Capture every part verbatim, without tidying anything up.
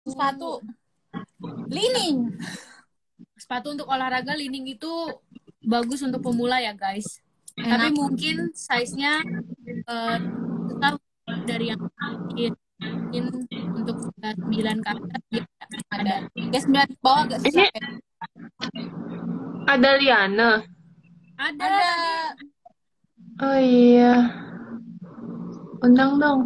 sepatu Li-Ning. Sepatu untuk olahraga Li-Ning itu bagus untuk pemula ya guys. Enak. Tapi mungkin size-nya uh, tetap dari yang mungkin untuk sembilan ke atas ya ada. Ya sembilan ke bawah agak susah. Ini ada Liana. Ada. ada. Oh iya. Undang dong.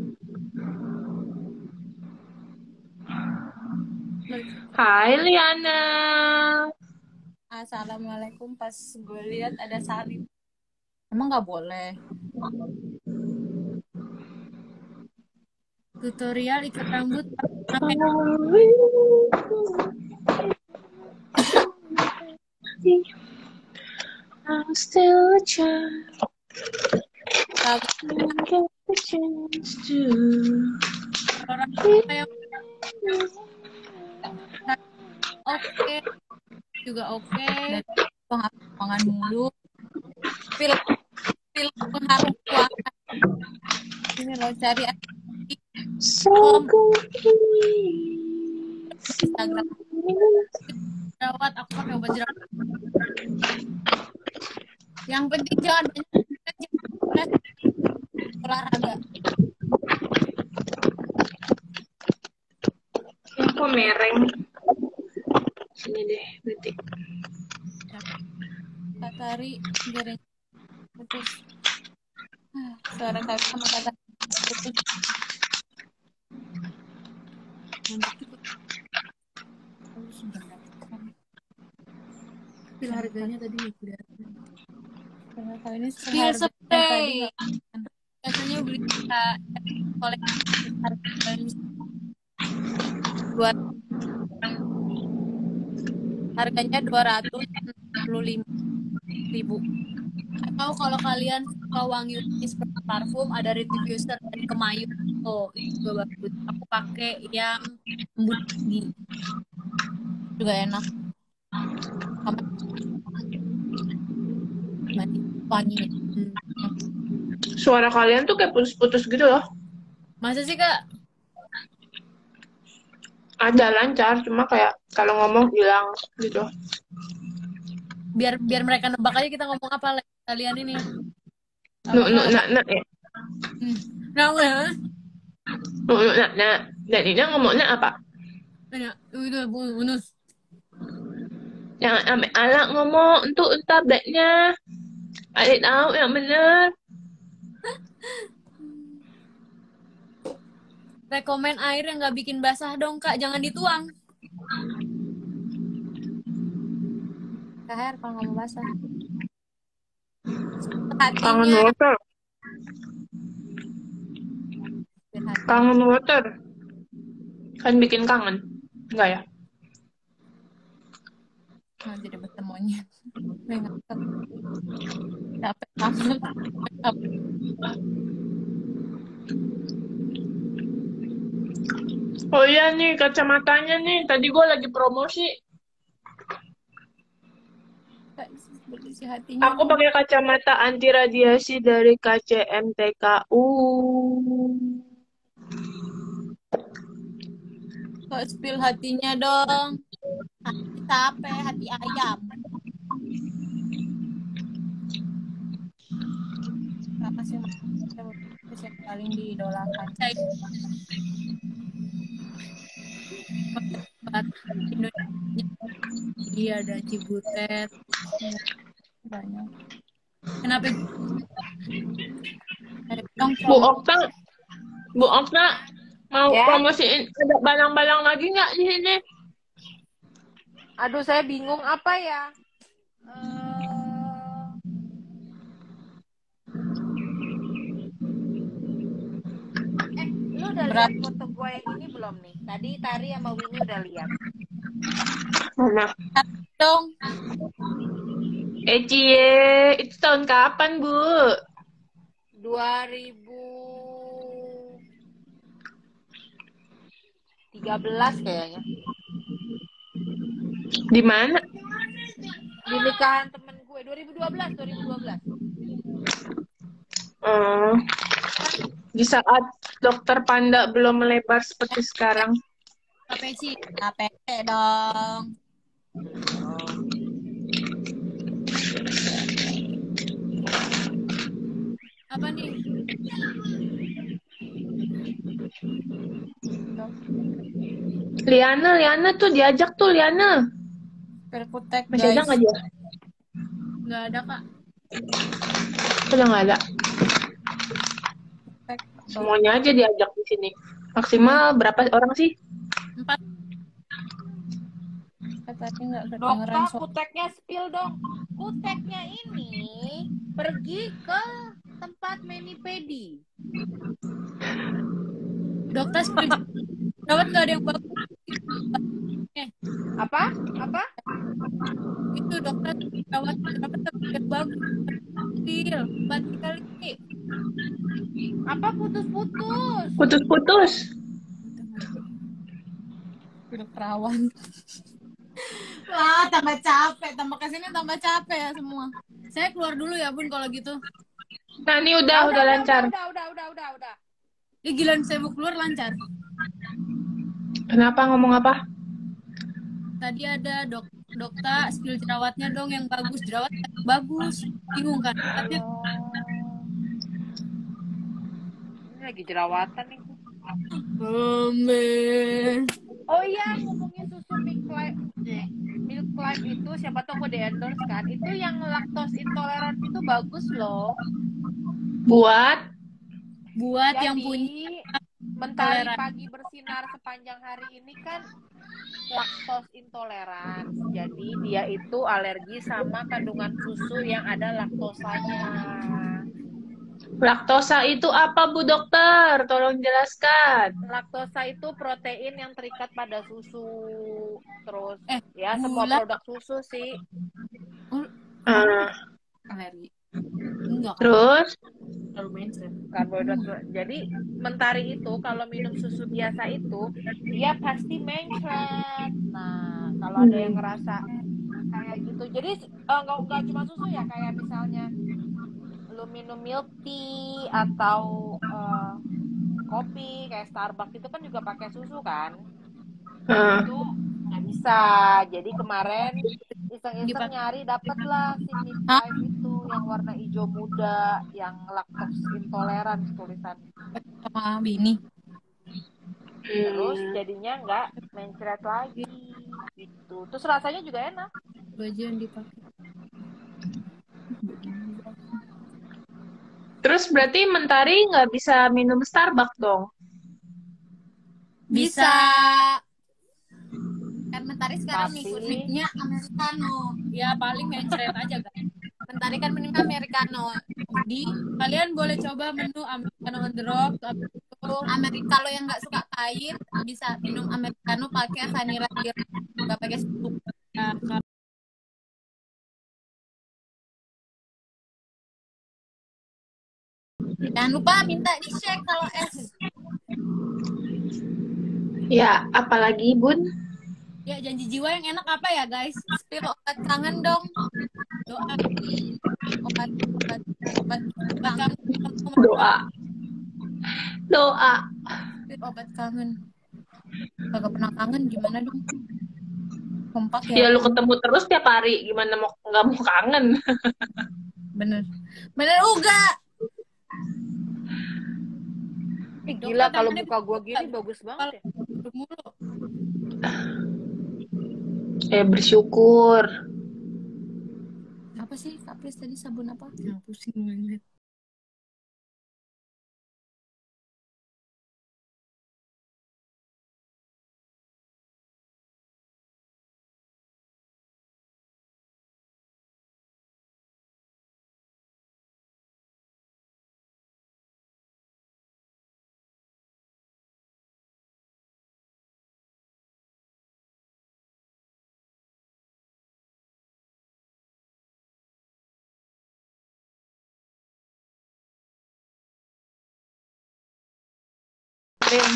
Hai Liana. Assalamualaikum. Pas gue lihat ada salib. Emang nggak boleh. Tutorial ikat rambut. I'm still a child. Orang yang oke juga oke. Pengharuman mulu. Pil pil pengharum ruangan. Ini lo cari Instagram. Jerawat aku pakai obat jerawat. Yang penting jangan banyak olahraga. Yang kok mereng. Sini deh, berarti. Kak Tari garing putus. Suara kak sama kata putus. Pil harganya tadi kelihatan. Kalau ini pil spray. Biasanya beli koleksi harganya buat harganya dua ratus enam puluh lima ribu. Atau kalau kalian suka wangi seperti parfum, ada diffuser dari Kemayu. Oh, itu bagus. Aku pakai yang embun gigi. Juga enak. Wanginya. Hmm. Suara kalian tuh kayak putus-putus gitu loh. Masa sih, Kak? Ada lancar, cuma kayak kalau ngomong hilang gitu. Biar biar mereka nebak aja kita ngomong apa kalian ini. Nu nu nak nak ya. Hmm. Nah, ya. Nu nu nak nak. Dan ini ngomongnya apa? Nah, itu bonus. Jangan ambil alat ngomong untuk tabletnya. Adik tahu yang benar. Rekomen air yang nggak bikin basah dong, Kak. Jangan dituang. Kaher kalau nggak mau basah. Kangen water. Kangen water. Kan bikin kangen. Enggak ya? Nanti dapat temunya. Dapat kamu. Oh iya nih kacamatanya nih. Tadi gue lagi promosi. Aku pakai kacamata anti radiasi dari K C M T K U. Kok spill hatinya dong. Hati sape, hati ayam. Apa sih yang paling diidolakan? Indonesia. Iya, ada Cibutet. Banyak. Kenapa? Bu Okta, Bu Okta mau ya? Promosiin ada balang-balang lagi nggak di sini? Aduh, saya bingung apa ya. Uh... Eh, lu udah lihat foto gue yang ini belum nih? Tadi Tari sama Winnie udah lihat. Mana? Dong. Eh, cie, itu tahun kapan, Bu? dua ribu tiga belas kayaknya. Di mana? Di nikahan temen gue dua ribu dua belas. Hmm. Di saat dokter Panda belum melebar seperti sekarang. Cappuccino, capek dong. Apa nih? Liana, Liana tuh diajak tuh Liana. Perkutek Masih ada guys. nggak dia? Nggak ada kak. Udah nggak ada. Perkutek. Semuanya aja diajak di sini. Maksimal berapa orang sih? Empat. Tadi nggak Dokter, kedengeran suara. kuteknya spill dong. Kuteknya ini pergi ke tempat mani-pedi. Dokter setuju. Dapat nggak ada yang bagus? Eh, Apa? Apa? itu dokter rawat dapat yang bagus. Spill, empat kali. Apa putus-putus? Putus-putus. Udah perawan. Wah, tambah capek, tambah kesini tambah capek ya semua. Saya keluar dulu ya bun kalau gitu. Nah ini udah, udah, lancar. Udah, udah, udah, udah, udah. Ih gila, saya mau keluar lancar. Kenapa ngomong apa? Tadi ada dok dokter skill jerawatnya dong yang bagus, jerawat yang bagus. Bingung kan? Tapi Ini lagi jerawatan nih. Amin. Oh iya, ngomongin susu Milk Life, Milk Life itu siapa tahu gue di endorse kan. Itu yang laktos intoleran itu bagus loh. Buat? Buat Jadi, yang punya mentari pagi bersinar sepanjang hari ini kan laktos intoleran. Jadi dia itu alergi sama kandungan susu yang ada laktosanya. Laktosa itu apa Bu Dokter? Tolong jelaskan. Laktosa itu protein yang terikat pada susu. Terus eh, ya semua gula. produk susu sih. Uh, Alergi. Enggak. terus? Terlalu mainstream. Karbohidrat. Jadi mentari itu kalau minum susu biasa itu dia pasti mencret. Nah, kalau ada yang ngerasa kayak gitu. Jadi enggak enggak cuma susu ya, kayak misalnya lu minum milk tea atau uh, kopi kayak Starbucks itu kan juga pakai susu kan. Uh. Itu nggak bisa. Jadi kemarin iseng-iseng nyari dapatlah si Milk Life itu yang warna hijau muda yang laktos intoleran tulisan sama Bini. Terus jadinya nggak mencret lagi gitu. Terus rasanya juga enak. Baju yang dipakai. Terus berarti Mentari nggak bisa minum Starbucks dong? Bisa. Kan Mentari sekarang Tapi... ngikutnya Americano. Ya paling mencret aja kan. Mentari kan minum Americano. Jadi kalian boleh coba menu Americano on the rock. Americano yang nggak suka pahit bisa minum Americano pakai vanilla nggak pakai susu. Nah, jangan lupa minta di shake kalau es. Ya, apalagi Bun? Ya, janji jiwa yang enak apa ya guys? Spill obat kangen dong. Doa. Obat, obat, obat, obat kangen. Doa. Doa. Spill obat kangen. Kagak pernah kangen gimana dong? Kompak ya. Ya lu ketemu terus tiap hari, gimana mau nggak mau kangen? Bener. Bener uga. Eh, gila kalau muka gue gini bagus banget ya. Mulu. Eh bersyukur. Apa sih Kapris tadi sabun apa? Yang pusing banget. Krim.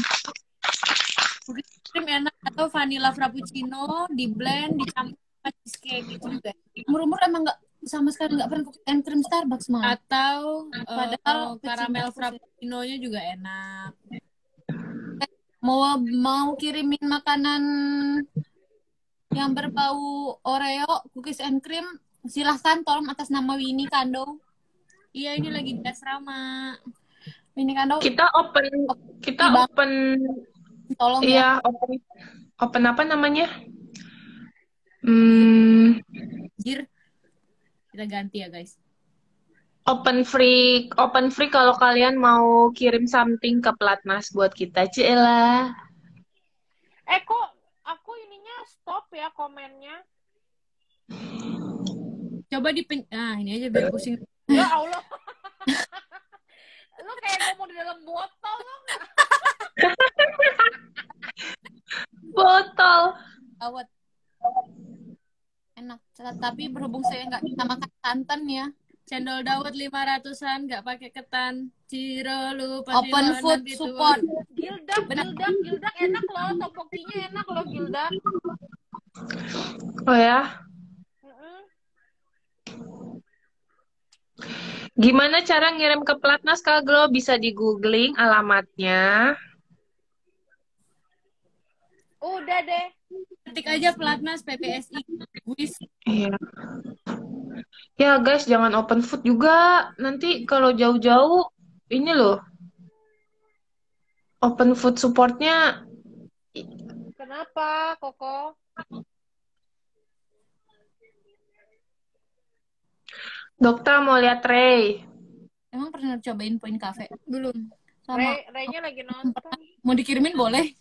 Krim enak atau vanilla frappuccino di blend dicampur sama cheesecake gitu juga. Umur-umur emang nggak sama sekali nggak pernah pakai krim Starbucks mah. Atau padahal uh, karamel frappuccino-nya juga enak. Mau mau kirimin makanan yang berbau Oreo, cookies and cream, silahkan tolong atas nama Winnie Kando. Iya, ini lagi di asrama. Winnie Kando, Kita open, kita Bang, open, tolong ya. iya open, open apa namanya? Hmm, Jir, kita ganti ya guys. open free, open free kalau kalian mau kirim something ke Platnas buat kita, Cila. Eh kok aku ininya stop ya komennya? Coba di pen... Nah, ini aja biar pusing. Ya Allah. Lu kayak ngomong di dalam botol lo nggak? Botol. Awet. Enak. Tapi berhubung saya nggak bisa makan santan ya. Cendol dawet lima ratusan, nggak pakai ketan. Ciro lupa open food support. Gildak, gildak, gildak enak loh. Topokinya enak loh gildak. Oh ya? Mm-mm. Gimana cara ngirim ke Platnas, Kak Glo? Bisa di googling alamatnya. Udah deh. Ketik aja Platnas P P S I. Wis. Iya. Ya guys, jangan open food juga. Nanti kalau jauh-jauh, ini loh. Open food supportnya. Kenapa, Koko? Dokter mau lihat Ray. Emang pernah cobain Point Cafe? Belum. Sama. Ray, Ray-nya lagi nonton. Mau dikirimin boleh?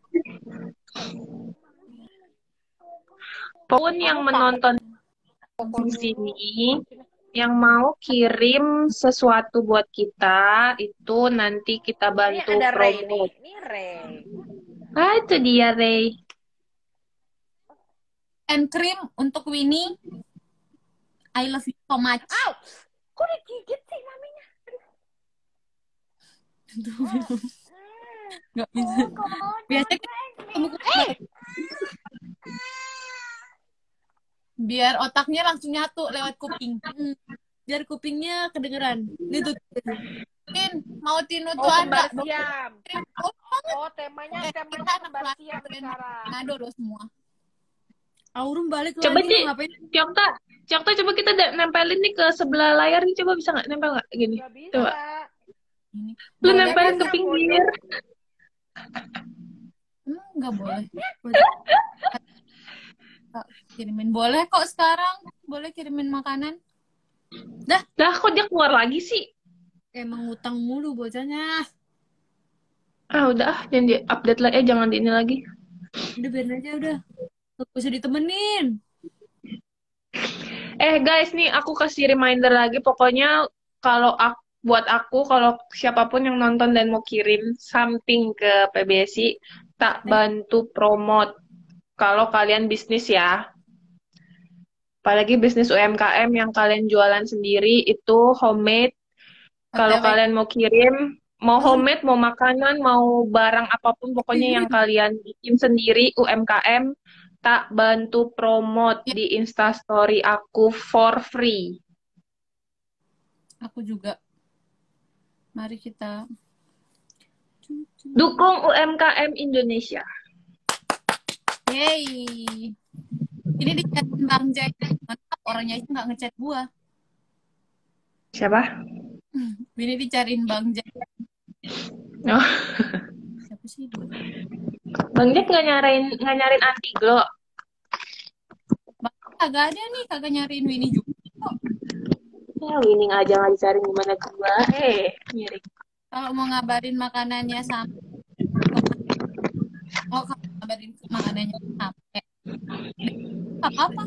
Pun yang menonton di sini, yang mau kirim sesuatu buat kita, itu nanti kita bantu Ini ada Ray nih. promote. Ini Ray. Ah, itu dia Ray. And cream untuk Winnie. I love you so much. Aw, kok digigit sih maminya? Aduh. Gak bisa. Biasanya ketemu Eh, biar otaknya langsung nyatu lewat kuping. Hmm. Biar kupingnya kedengeran. Itu. Tin, mau Tinu tuh oh, ada. kembar siam. Oh, Oh, temanya Eh, temanya kita kembar anak siam sekarang. Nado loh semua. Aurum balik Coba lagi. Ci, Ngapain? Ciokta, Ciokta coba kita da- nempelin nih ke sebelah layar nih, coba bisa nggak nempel nggak gini? Gak bisa. Coba, Ini. lu Boleh. nempelin ke bisa, pinggir. Hmm, nggak boleh. Kirimin boleh kok sekarang. Boleh kirimin makanan. Dah. Dah, kok dia keluar lagi sih? Emang utang mulu bocahnya. Ah udah, ah, jangan di update lagi, eh jangan di ini lagi. Udah biarin aja udah. Gak usah ditemenin. Eh guys, nih aku kasih reminder lagi. Pokoknya kalau aku, buat aku, kalau siapapun yang nonton dan mau kirim something ke P B S I, tak bantu promote. Kalau kalian bisnis ya. Apalagi bisnis U M K M yang kalian jualan sendiri itu homemade. Kalau O T W. kalian mau kirim, mau homemade, mau makanan, mau barang apapun, pokoknya yang kalian bikin sendiri U M K M, tak bantu promote Ya. di Instastory aku for free. Aku juga. Mari kita Dukung U M K M Indonesia. Yeay. Ini dichatin Bang Jack. Mantap, orangnya itu nggak ngechat gua. Siapa? Ini dicariin Bang Jack. Oh. Siapa sih itu? Bang Jack nggak nyariin nggak nyariin anti Glo. Bang kagak ada nih, kagak nyariin Winnie juga. Ya winning aja nggak dicariin gimana gua. Eh, miring. Kalau mau ngabarin makanannya sampai, oh kalau ngabarin makanannya sampai, nggak apa-apa.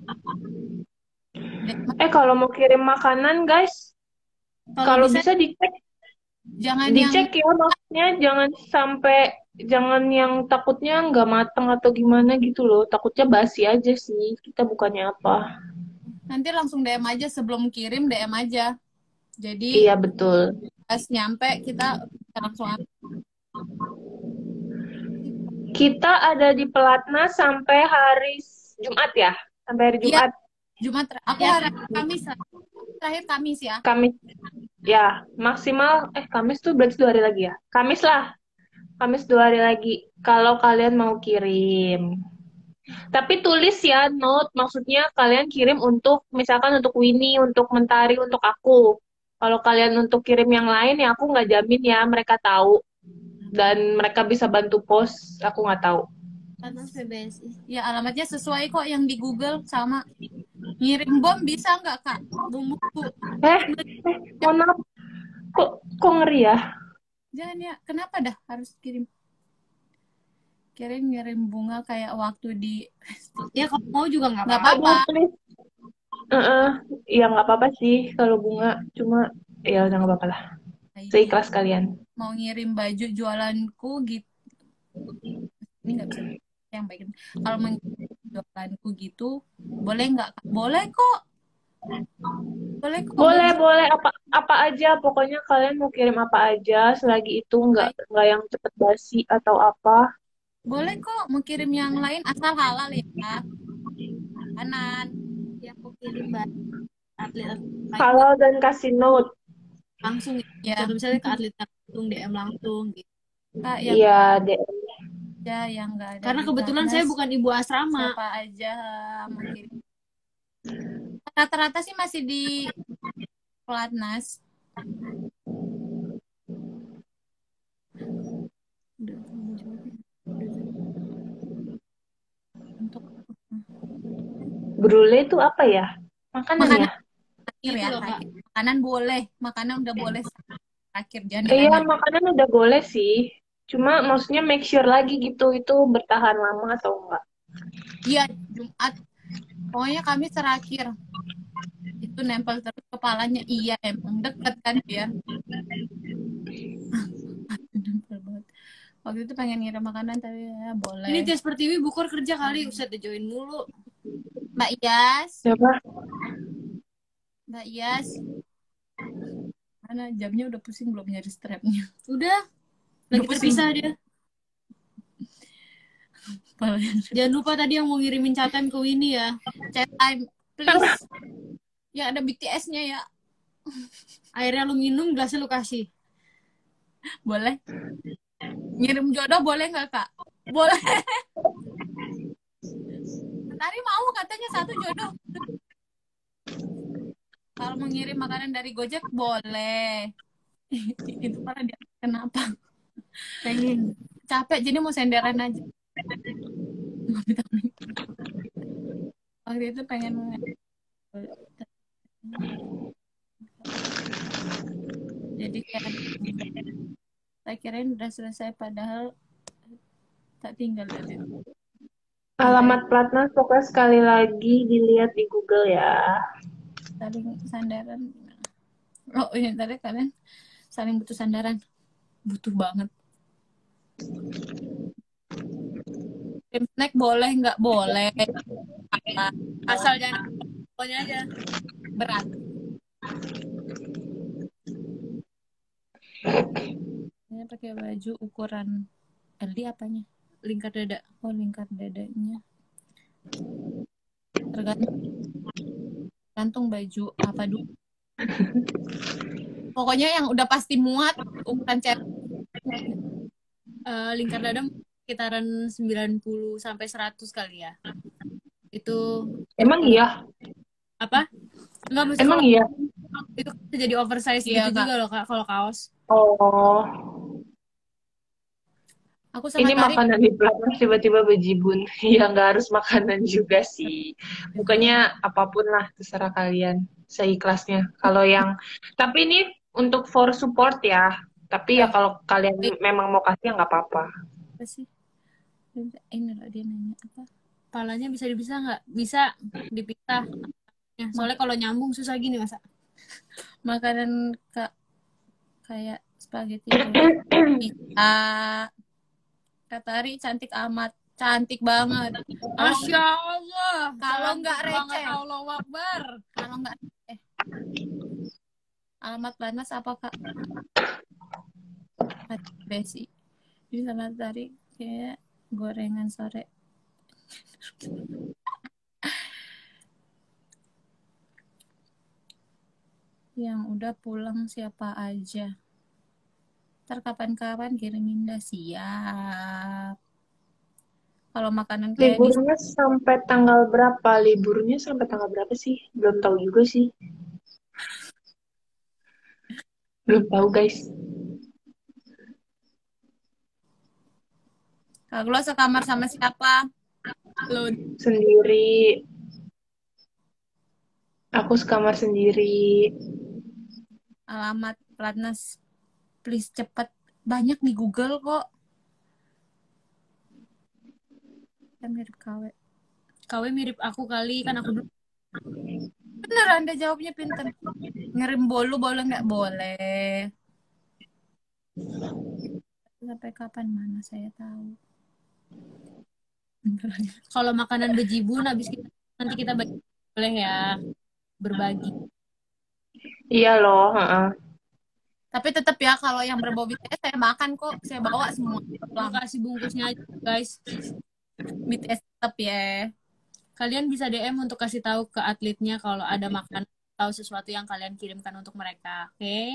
Eh kalau mau kirim makanan guys, kalau bisa, bisa dicek, jangan dicek yang... ya maksudnya jangan sampai jangan yang takutnya nggak matang atau gimana gitu loh. Takutnya basi aja sih. Kita bukannya apa. Nanti langsung D M aja sebelum kirim, D M aja. Jadi iya betul. Pas nyampe kita langsung ambil. Kita ada di Pelatnas sampai hari Jumat ya? Sampai hari Jumat. Ya, Jumat. Aku ya. Hari Kamis. Terakhir Kamis ya. Kamis. Ya, maksimal eh Kamis tuh berarti dua hari lagi ya. Kamis lah. Kamis dua hari lagi. Kalau kalian mau kirim. Tapi tulis ya note, maksudnya kalian kirim untuk, misalkan untuk Winnie, untuk Mentari, untuk aku. Kalau kalian untuk kirim yang lain ya aku nggak jamin ya mereka tahu. Dan mereka bisa bantu post, aku nggak tahu. Platnas P B S I. Ya alamatnya sesuai kok yang di Google sama. Ngirim bom bisa nggak kak? Bumbu. Eh, eh, mohon maaf. Kok, kok ngeri ya? Jangan ya. Kenapa dah harus kirim? Kirim ngirim bunga kayak waktu di. Ya kalau mau juga nggak apa-apa. Aduh, please. Heeh, ya nggak apa-apa sih kalau bunga. Cuma ya udah nggak apa-apa lah. Seikhlas kalian. Mau ngirim baju jualanku gitu. Ini nggak bisa yang baik. Kalau mau ngirim jualanku gitu, boleh nggak? Kak? Boleh kok. Boleh kok. Boleh, Baju. boleh apa apa aja. Pokoknya kalian mau kirim apa aja selagi itu nggak Baik. nggak yang cepet basi atau apa. Boleh kok mau kirim yang lain asal halal ya. Kanan. Yang aku kirim baju atlet Halal dan kasih note. langsung ya. Contoh misalnya ke atlet langsung D M langsung gitu. Kak yang Iya, deh. aja yang nggak ada Karena di kebetulan saya Platnas, bukan ibu asrama. siapa aja mau kirim. Rata-rata sih masih di Platnas. Udah, untuk Brule itu apa ya? Makanan, makanan ya? terakhir Itu ya loh, Kak. terakhir. Makanan boleh, makanan udah boleh terakhir jangan Iya, dilempar. makanan udah boleh sih. Cuma maksudnya make sure lagi gitu itu bertahan lama atau enggak. Iya, Jumat. Pokoknya kami terakhir itu nempel terus kepalanya. Iya, emang deket kan dia. Nempel banget. Waktu itu pengen ngirim makanan tapi ya boleh. Ini Tia Pertiwi bukur kerja kali, usah di join mulu. Mbak Iyas, Siapa? Mbak Iyas. Mana jamnya udah pusing belum nyari strapnya. Udah, lagi Udah pusing. terpisah dia. Jangan lupa tadi yang mau ngirimin chat time ke Winnie ya. Chat time, please. Ya ada B T S-nya ya. Airnya lu minum, gelasnya lu kasih. Boleh. Ngirim jodoh boleh nggak kak? Boleh. Tari mau katanya satu jodoh. Kalau mau ngirim makanan dari Gojek boleh. Itu karena dia kenapa? Pengen capek jadi mau senderan aja. Waktu itu pengen jadi kayak saya kirain udah selesai padahal tak tinggal dari Alamat Platnas pokoknya sekali lagi dilihat di Google ya. saling sandaran. Oh ini tadi kalian saling butuh sandaran, butuh banget. Kirim snack boleh nggak boleh? Apa? Asal jangan pokoknya aja. Berat. Ini pakai baju ukuran L D apanya? Lingkar dada. Oh lingkar dadanya. Tergantung, tergantung baju apa dulu. Pokoknya yang udah pasti muat ukuran cewek. Uh, lingkar dada sekitaran sembilan puluh sampai seratus kali ya. Itu Emang iya? apa? Enggak mesti Emang kalau iya? itu bisa jadi oversize Iya, gitu Kak. juga loh Kak kalau kaos. Oh, Aku sama ini Tari makanan di Platnas tiba-tiba bejibun. Ya nggak harus makanan juga sih. Bukannya apapun lah, terserah kalian. Seikhlasnya. Kalau yang, tapi ini untuk for support ya. Tapi ya kalau kalian memang mau kasih ya nggak apa-apa. apa sih? Ini loh dia nanya apa? Palanya bisa dipisah nggak? Bisa dipisah. Ya, soalnya kalau nyambung susah gini masa. Makanan kak kayak spaghetti boleh. Bisa. Katari cantik amat, cantik banget. Kalau Masya Allah. kalau nggak Cantik banget, receh, Allahu Akbar. kalau nggak receh. Alamat Platnas apa kak? Besi. Ini sama tadi kayak gorengan sore. Yang udah pulang siapa aja? Ntar kapan-kapan kirimin dah, siap. Kalau makanan kayak di Liburnya sampai tanggal berapa? Liburnya sampai tanggal berapa sih? Belum tahu juga sih. Belum tahu, guys. kalau lo sekamar sama siapa? Lo Sendiri. Aku sekamar sendiri. alamat pelatnas please cepet. Banyak di Google kok. Kan mirip K W. K W mirip aku kali, kan aku dulu. Bener Anda jawabnya pinter. Ngirim bolu boleh nggak? Boleh. Sampai kapan mana saya tahu. Kalau makanan bejibun habis kita nanti kita bagi, boleh ya berbagi. Iya loh, heeh. Tapi tetap ya kalau yang berbau B T S saya makan kok. Saya bawa semua. Mau kasih bungkusnya aja, guys. B T S tetap ya. Kalian bisa D M untuk kasih tahu ke atletnya kalau ada makan atau sesuatu yang kalian kirimkan untuk mereka. Oke? Okay?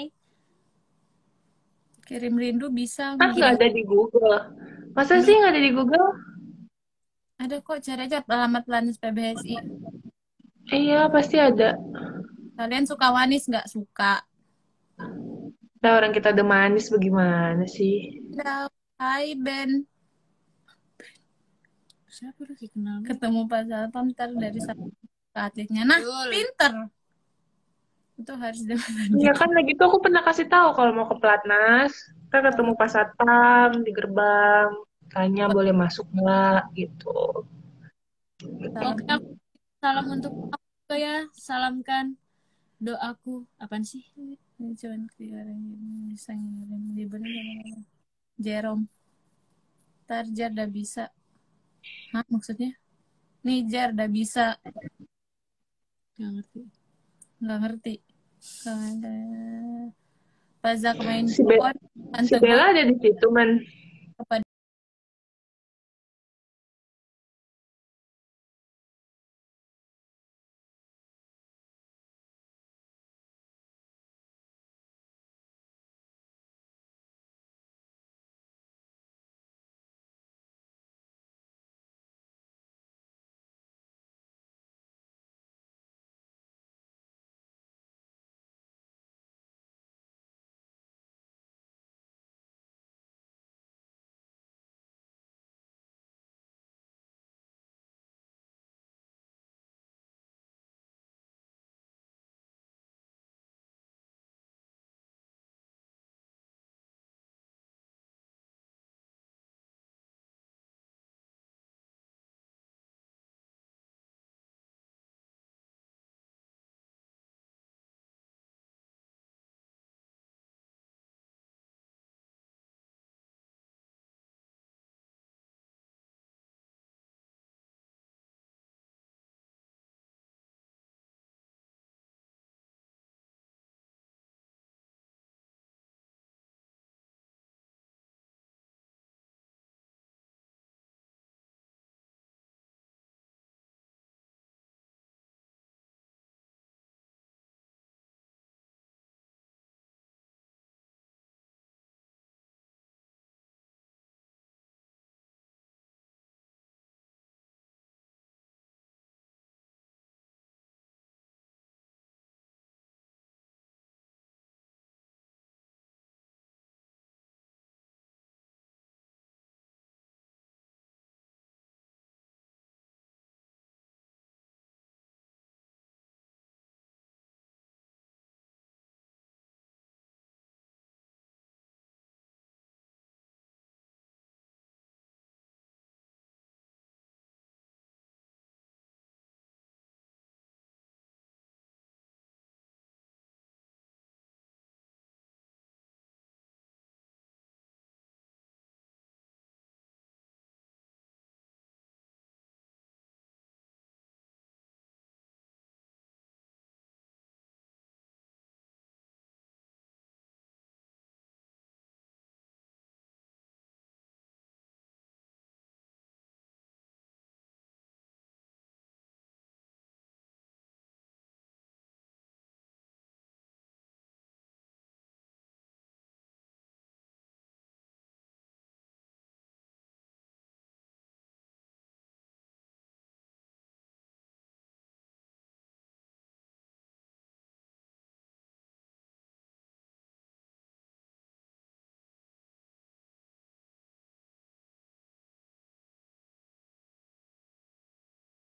Kirim rindu bisa. Ah, nggak ada di Google. Masa sih nggak ada di Google? Ada kok, cari aja alamat Planis P B S I. Iya, pasti ada. Kalian suka manis nggak? Suka. Nah, orang kita udah manis bagaimana sih? Udah. Hai Ben. Siapa udah kenal? Ketemu Pak Satpam ntar dari satu ke atletnya. Nah, Betul. pinter. Itu harus dengan Iya kan lagi tuh aku pernah kasih tahu kalau mau ke Platnas, kita ketemu Pak Satpam di gerbang, tanya boleh masuk nggak gitu. salam. Oke, aku salam untuk aku juga ya. Salamkan doaku. Apaan sih? Ini cuman kira bisa ngirim liburnya sama Jerome. Ntar Jar udah bisa. Hah, maksudnya? Nih Jar udah bisa. Nggak ngerti. Nggak ngerti. Nggak ada. Pazak main Si, Be pon. si Tante Bella gue ada di situ man. kepada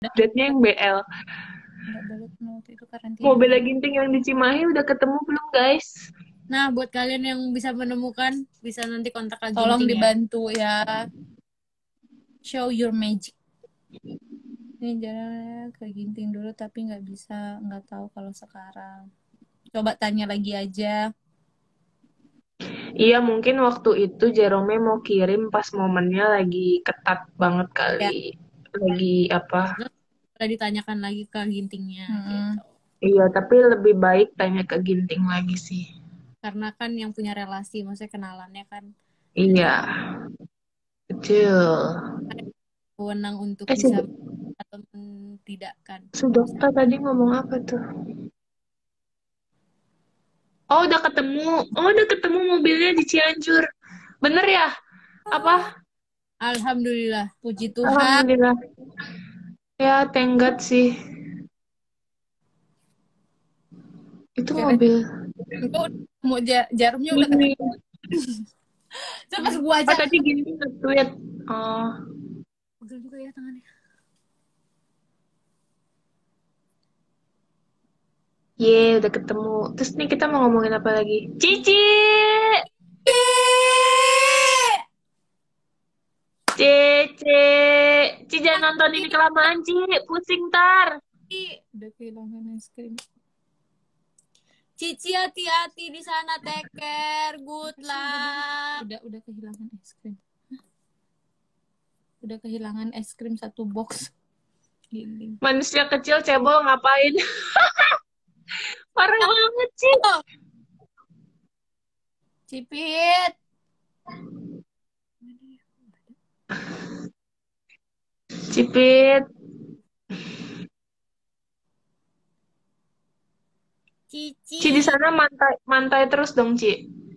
Update-nya yang B L. Nggak balik waktu itu karantina. Mau Bella Ginting yang di Cimahi udah ketemu belum guys? Nah, buat kalian yang bisa menemukan, bisa nanti kontak lagi. Tolong Ginting ya. dibantu ya. Show your magic. Ini jalan ke Ginting dulu tapi nggak bisa, nggak tahu kalau sekarang. Coba tanya lagi aja. Iya mungkin waktu itu Jerome mau kirim pas momennya lagi ketat banget kali. Ya. Lagi apa? Udah ditanyakan lagi ke Gintingnya. Hmm. Gitu. Iya tapi lebih baik tanya ke Ginting lagi sih. Karena kan yang punya relasi, maksudnya kenalannya kan Iya. Betul. wewenang untuk Eh, bisa si- atau tidak kan. Sudokta tadi ngomong apa tuh? Oh udah ketemu. Oh udah ketemu mobilnya di Cianjur. Bener ya? Apa? Alhamdulillah, puji Tuhan. Alhamdulillah. Ya, thank God sih. Itu Keren. mobil. Gua mau ja- jarumnya udah Gini. ketemu. Terus pas gua Oh, aja. tadi gini nge-tweet. Oh. Pegel juga ya tangannya. Ye, udah ketemu. Terus nih kita mau ngomongin apa lagi? Cici! Cici! Cici jangan nonton ini kelamaan, Ci. Pusing tar. Udah kehilangan es krim. Cici hati-hati di sana, take care, good luck. Udah udah kehilangan es krim. Hah? Udah kehilangan es krim satu box. Ginting. Manusia kecil cebol ngapain? Parah banget, Ci. Cipit. Cipit. Cici. Ci di sana mantai mantai terus dong, Ci.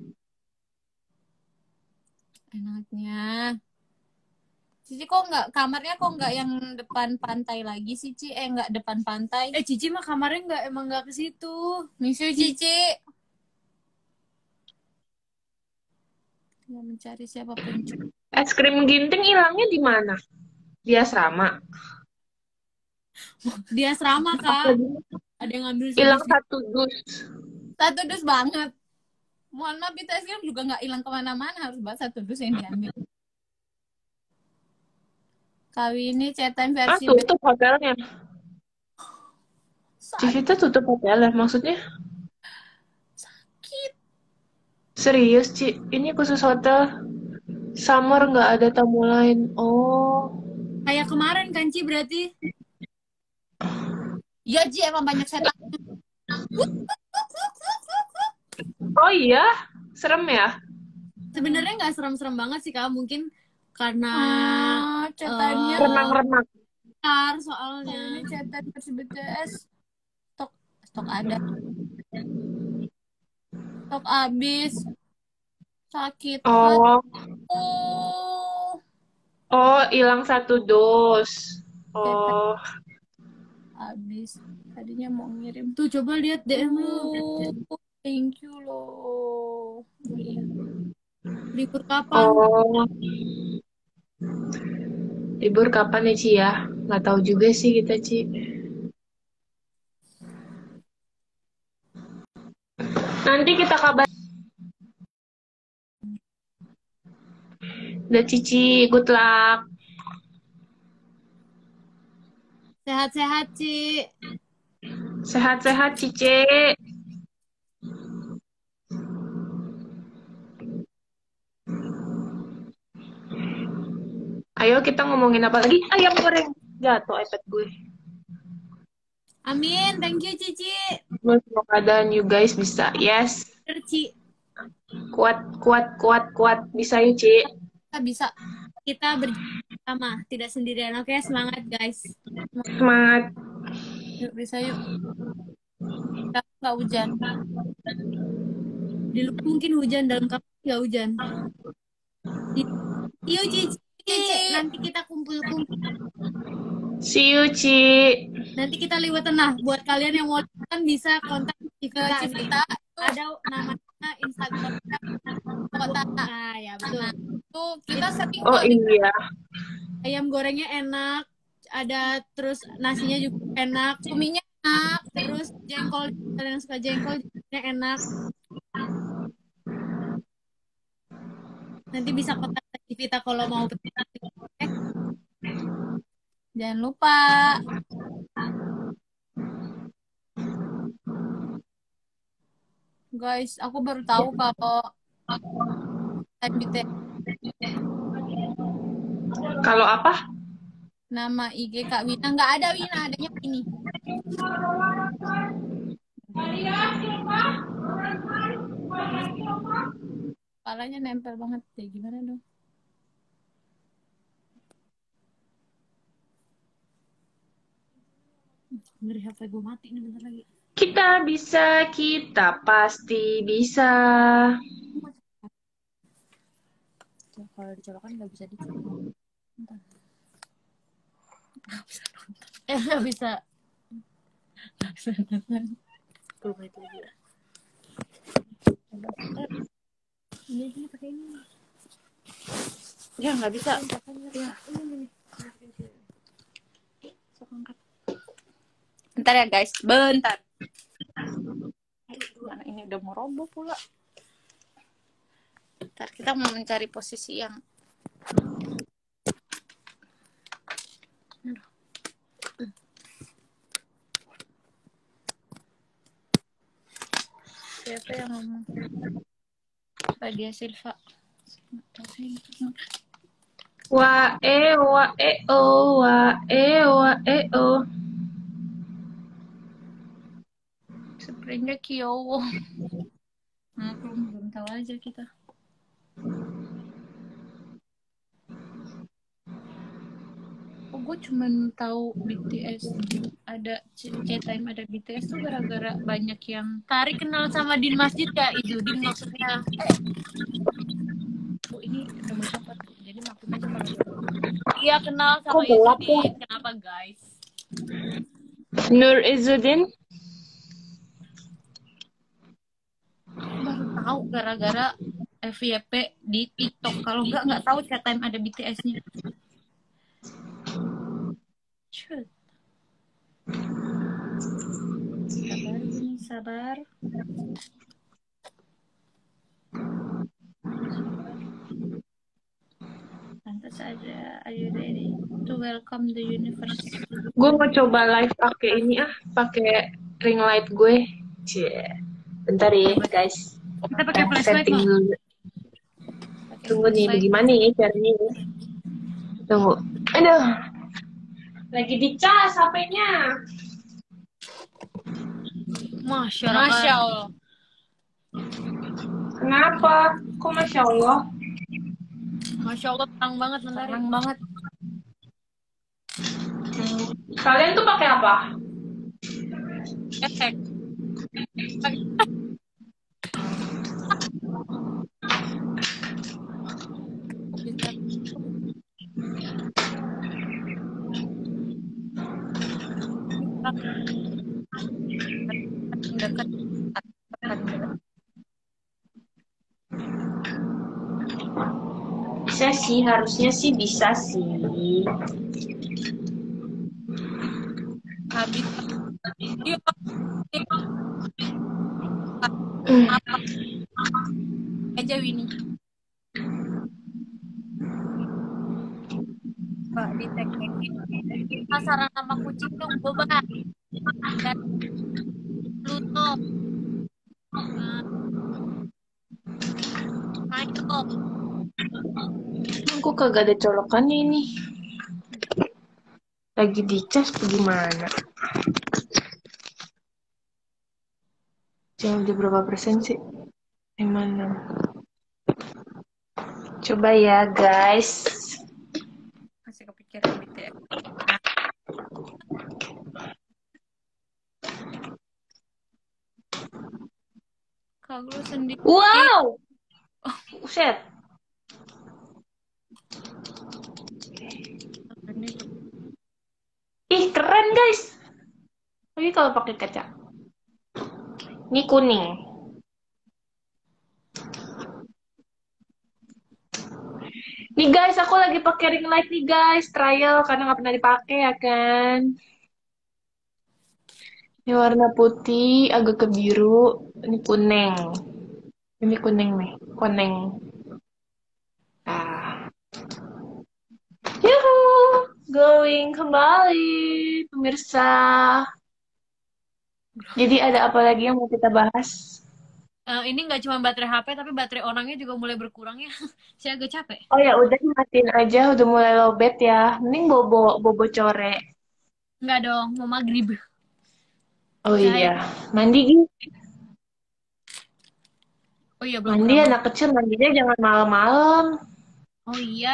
Enaknya. Cici kok nggak kamarnya kok nggak yang depan pantai lagi sih, Ci? Eh nggak depan pantai. Eh, Cici mah kamarnya nggak emang nggak ke situ. Miss you, Cici. Mau mencari siapa pencuri. Es krim ginting hilangnya di mana? Di asrama. Di asrama, Kak. Ada yang ngambil Hilang sedikit. satu dus. Satu dus banget. Mohon maaf, itu es krim juga nggak hilang kemana-mana. Harus banget satu dus yang diambil. Kali ini cetan Ah, versi tutup hotelnya. sakit. Civita tutup hotelnya, maksudnya? Sakit. Serius, Ci? Ini khusus hotel. Summer nggak ada tamu lain. Oh. Kayak kemarin kan, Ci, berarti. Ya, Ji, emang banyak setan. Oh iya? Serem ya? Sebenarnya nggak serem-serem banget sih, Kak. Mungkin karena Ah, cetannya. eh, Remak-remak. besar soalnya. Ini cetan versi B T S. Stok, stok ada. Stok habis. Sakit. Oh. Oh. Oh, hilang satu dos. Oh. Habis. Tadinya mau ngirim. Tuh, coba lihat D M lu. Oh, thank you loh. Libur kapan? Oh. Libur kapan ya, Ci ya? Nggak tahu juga sih kita, Ci. Nanti kita kabar. Udah, Cici. Good luck. Sehat-sehat, Ci. Sehat-sehat, Cici. Ayo kita ngomongin apa lagi? Ayam goreng. Jatuh iPad gue. Amin, thank you, Cici. Semoga dan you guys bisa. Yes. Bener, Ci. Kuat, kuat, kuat, kuat. Bisa yuk, Ci. Kita bisa. Kita bersama, tidak sendirian. Oke, semangat, guys. Semangat. Yuk, bisa yuk. Kita nggak hujan. Di luar mungkin hujan, dalam kamar nggak hujan. Yuk, Cici. Nanti kita kumpul-kumpul. See you, Ci. Nanti kita liwat tengah. Buat kalian yang mau kan bisa kontak ke Civita. Ada namanya Instagramnya Kota. Nah, ya betul. Tuh, kita sering Oh kok di iya. Ayam gorengnya enak. ada terus nasinya juga enak, cuminya enak, terus jengkol kalian yang suka jengkol jengkolnya enak. Nanti bisa kontak Vita kalau mau pesan. Eh, jangan lupa. Guys, aku baru tahu kalau time B T S Kalau apa? nama I G Kak Wina nggak ada Wina, adanya ini. Kepalanya nempel banget deh, gimana dong? Ngeri H P gue mati nih bentar lagi. Kita bisa, kita pasti bisa. Tuh, kalau dicolokan nggak bisa dicolok. Bentar. Nggak bisa nonton. Eh nggak bisa. Nggak bisa nonton. Tuh itu dia. Ini ini pakai ini. Ya nggak bisa. Ya. Sok angkat. Bentar ya guys, bentar. Mana ini udah mau roboh pula. Bentar, kita mau mencari posisi yang Aduh. Siapa yang ngomong? Badia Silva. Wa e wa e o wa e wa e o. Sebenarnya Kyowo. Nah, belum belum tahu aja kita. Oh, gue cuma tahu B T S ada C-Time ada B T S tuh gara-gara banyak yang Tari kenal sama Din Masjid ya itu Din maksudnya. Oh ini udah mau copot jadi maklum aja kalau dia. Iya kenal sama Kok gelap ya? Izudin. Kenapa guys? Nur Izzuddin. Baru tahu gara-gara F Y P di TikTok. Kalau nggak nggak tahu C-Time ada B T S-nya. Shoot. Sabar ini sabar. Pantas saja. Are you ready to welcome the universe? Gue mau coba live pakai ini ah, pakai ring light gue. Cie. Bentar ya guys. Kita pakai flashlight Setting mau. dulu. Tunggu nih, bagaimana ya caranya ya? Tunggu. Aduh. Lagi dicas H P-nya. Masya Allah. Masya Allah. Kenapa? Kok Masya Allah? Masya Allah terang banget bentar. Terang banget. Kalian tuh pakai apa? Efek. Dekat. Bisa sih, harusnya sih bisa sih. Habis. Yuk. Hmm. Apa? Aja Winnie. Mbak di teknik pasaran sama kucing dong boba dan Pluto. Nah, Michael. Aku kagak ada colokannya ini. Lagi dicas bagaimana? Jangan udah berapa persen sih? Emang coba ya guys. Masih kepikiran B T S. Kalau sendiri. Wow. Buset. Ih keren guys. Lagi kalau pakai kaca. Ini kuning. Nih guys, aku lagi pakai ring light nih guys, trial karena nggak pernah dipakai ya kan. Ini warna putih, agak ke biru, ini kuning. Ini kuning nih, kuning. Ah, yuhu, glowing kembali, pemirsa. Jadi ada apa lagi yang mau kita bahas? Eh, ini nggak cuma baterai H P, tapi baterai orangnya juga mulai berkurang ya. Saya agak capek. Oh ya udah matiin aja, udah mulai lowbat ya. Mending bobo bobo core. Nggak dong, mau maghrib. Oh Cahaya. iya, mandi Gi. Oh iya, belum Mandi pernah. anak kecil mandinya jangan malam-malam. Oh iya,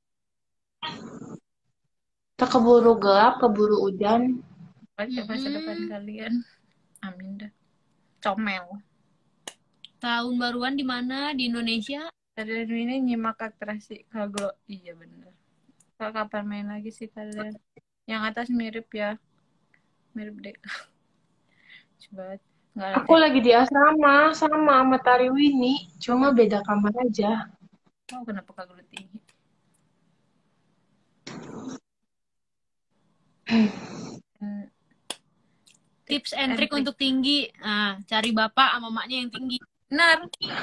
Kita keburu gelap, keburu hujan. Baca masa depan Mm-mm. kalian. Amin dah. Comel. tahun baruan di mana? Di Indonesia? Kalian ini nyimak atraksi kaglo. Iya bener. Kak, kapan main lagi sih kalian? Yang atas mirip ya. Mirip deh. Coba nggak Aku latihan. lagi di asrama sama sama Tari Winnie, cuma beda kamar aja. Oh, kenapa kaglo tinggi? Hmm, Tips and trick untuk tinggi. Nah, cari bapak sama maknya yang tinggi. benar.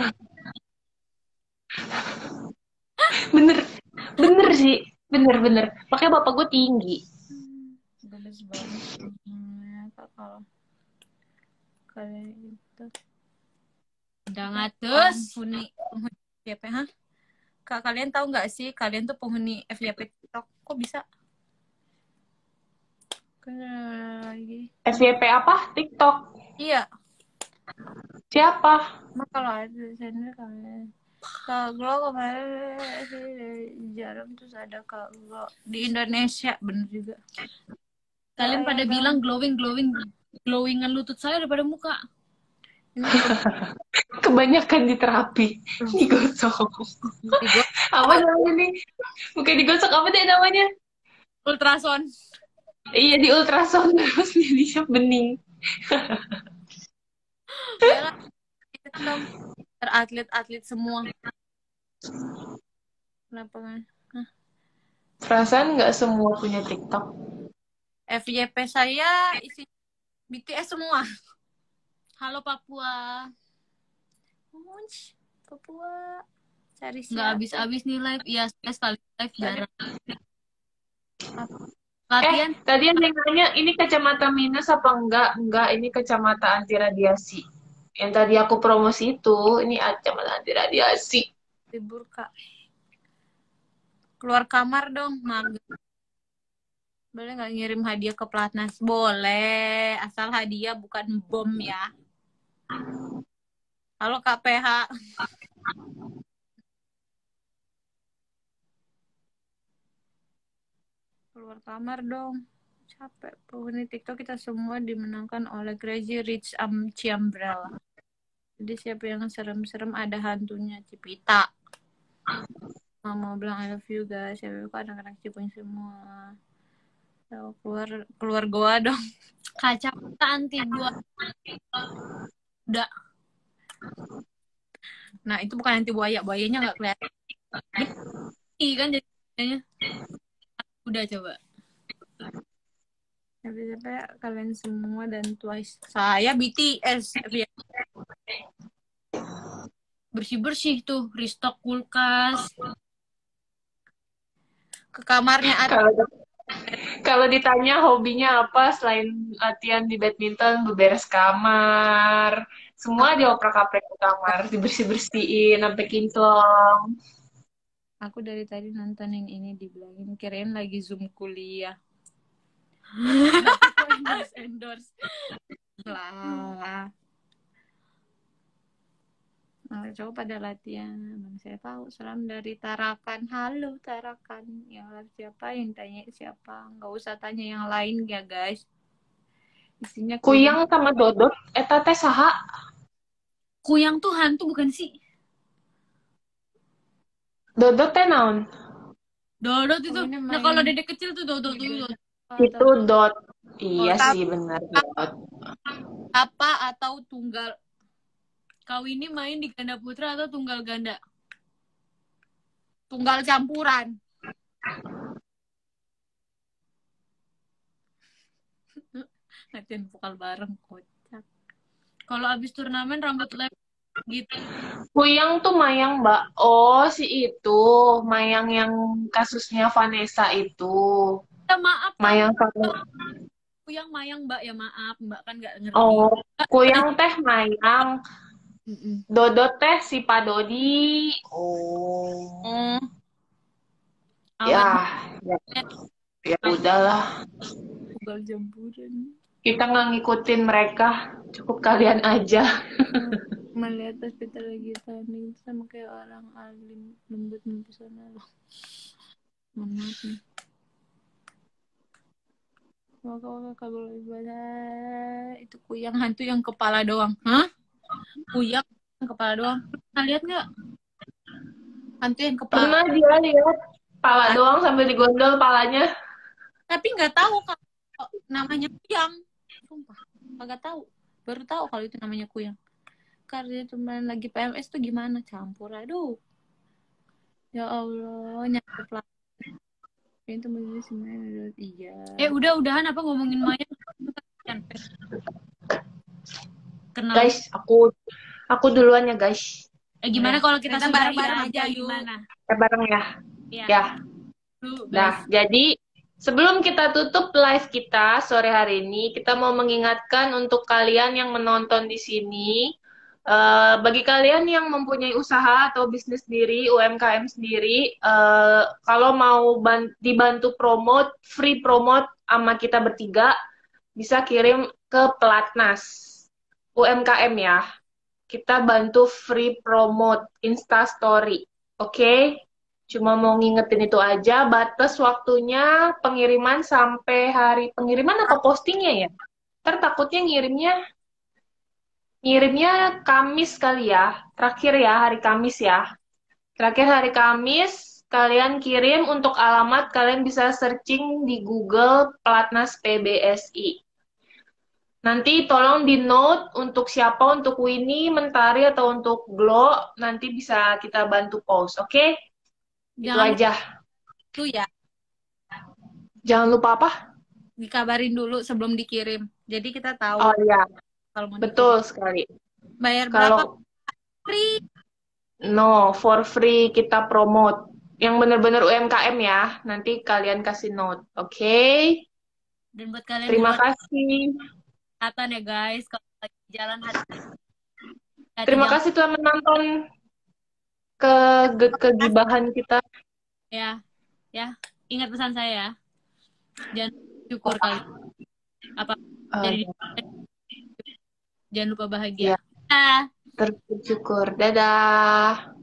Bener, bener sih, bener-bener. Makanya bapak gue tinggi. Gemes banget. Hmm, Kak, kalau kalian itu Udah ngatus. penghuni penghuni F Y P, hah? Kak, kalian tahu nggak sih kalian tuh penghuni F Y P TikTok? Kok bisa? Kenapa lagi? F Y P apa? TikTok. Iya, Siapa? mah kalau ada channel kalian. Kak Glo kemarin sih dari Jarum, terus ada Kak Glo di Indonesia, bener juga. Kalian Saya pada dong. bilang glowing, glowing, glowingan lutut saya daripada muka. Ini Kebanyakan di terapi. Digosok. Digo- Apa namanya nih? Bukan digosok, apa deh namanya? Ultrason. Iya, di ultrasound terus jadi bening. ya lah, TikTok atlet-atlet semua. Kenapa kan? Hah? Perasaan nggak semua punya TikTok. F Y P saya isi B T S semua. Halo Papua. Munch, Papua. Cari Nggak siapa? habis-habis nih live. Iya, saya sekali live jarang. Apa? Latihan. Eh, tadi ada yang nanya, ini kacamata minus apa enggak? Enggak, ini kacamata anti radiasi. Yang tadi aku promosi itu, ini kacamata anti radiasi. Libur Kak. Keluar kamar dong, mager. Boleh nggak ngirim hadiah ke Platnas? Boleh, asal hadiah bukan bom ya. Halo Kak P H. Keluar kamar dong. Capek. Penghuni TikTok kita semua dimenangkan oleh Crazy Rich Am Ciambrella. Jadi siapa yang serem-serem ada hantunya, Cipita. Mama bilang I love you guys. Siapa kok anak-anak Cipuኝ semua. So, keluar keluar goa dong. Kacamata anti buat. Udah. Nah, itu bukan anti buaya. Buayanya nggak kelihatan. Iya kan jadinya. Udah coba. Siapa-siapa ya, kalian semua dan Twice. Saya B T S. Bersih-bersih tuh. Restock kulkas. Ke kamarnya ada. Kalau kalau ditanya hobinya apa selain latihan di badminton, beberes kamar, semua dioprak-aprik ke kamar, dibersih-bersihin sampai kinclong. Aku dari tadi nontonin ini dibilangin kirain lagi Zoom kuliah. endorse endorse lah. Nah, coba pada latihan. Bang saya tahu. Salam dari Tarakan. Halo Tarakan. Yang live siapa? Yang tanya siapa? Nggak usah tanya yang lain ya guys. Isinya Kuyang sama Dodot, eta teh saha? Kuyang tuh hantu bukan sih? Dodot teh naon? Dodot itu. Oh, ini Nah main- kalau dedek kecil tuh Dodot tuh. Dodot. Itu dot. Iya Oh, sih benar dot. Apa atau tunggal? Kau ini main di ganda putra atau tunggal ganda? Tunggal campuran. Latihan vokal bareng, kocak. Kalau abis turnamen rambut lem gitu. Kuyang tuh Mayang, Mbak. Oh, si itu. Mayang yang kasusnya Vanessa itu. Ya maaf kan, Mayang sama... Kuyang Mayang Mbak, ya maaf, Mbak kan nggak ngerti. Oh, Kuyang teh Mayang. Mm-mm. Dodo teh si Pak Dodi. Oh. Oh, Ya, awet ya, ya udahlah. tunggal campuran. Kita nggak ngikutin mereka. Cukup kalian aja. Melihat hospital lagi tanding sama kayak orang alim lembut mempesona loh. Mohon maaf nih. Maka kalau ibadah itu kuyang hantu yang kepala doang. Hah? Kuyang yang kepala doang. Pernah lihat nggak? Hantu yang kepala. Pernah dia lihat pala doang sambil digondol palanya. Tapi nggak tahu kalau namanya kuyang. Sumpah, nggak tahu. Baru tahu kalau itu namanya kuyang. Karena teman lagi P M S tuh gimana? Campur, aduh. Ya Allah, nyampe pelan. Itu begini semuanya. Iya. Eh udah udahan apa ngomongin Maya? Kenal. Guys, aku aku duluan ya guys. Eh gimana kalau kita, Kita sudahi bareng-bareng aja, yuk? gimana? Kita bareng ya. Iya. Ya. Tuh, Nah, guys. jadi sebelum kita tutup live kita sore hari ini, kita mau mengingatkan untuk kalian yang menonton di sini, eh, bagi kalian yang mempunyai usaha atau bisnis sendiri, U M K M sendiri, eh, kalau mau ban- dibantu promote, free promote sama kita bertiga, bisa kirim ke Pelatnas U M K M ya. Kita bantu free promote Insta Story, oke? Cuma mau ngingetin itu aja, batas waktunya pengiriman sampai hari pengiriman apa postingnya ya? Ntar takutnya ngirimnya ngirimnya Kamis kali ya. Terakhir ya, hari Kamis ya. Terakhir hari Kamis, kalian kirim untuk alamat, kalian bisa searching di Google Pelatnas P B S I. Nanti tolong di note untuk siapa, untuk Winnie, Mentari, atau untuk Glo, nanti bisa kita bantu post, oke? Itu Jangan aja. tuh ya, Jangan lupa apa? dikabarin dulu sebelum dikirim. Jadi kita tahu Oh iya, kalau mau betul dikirim. sekali. Bayar berapa? Kalau Free. no, for free kita promote. Yang benar-benar U M K M ya, nanti kalian kasih note, oke? Dan buat kalian Terima di luar kasih. kesehatan ya guys, kalau lagi jalan hati. hati Terima jangan- kasih telah menonton ke ke- kegibahan kita. Ya, ya. Ingat pesan saya ya. Jangan syukur kali. Apa Oh, jadi iya. jangan lupa bahagia. Iya. Ah. Terus bersyukur. Dadah.